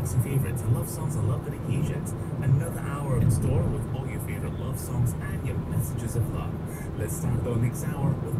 classic favorites and love songs and love good occasions. Another hour in store with all your favorite love songs and your messages of love. Let's start the next hour with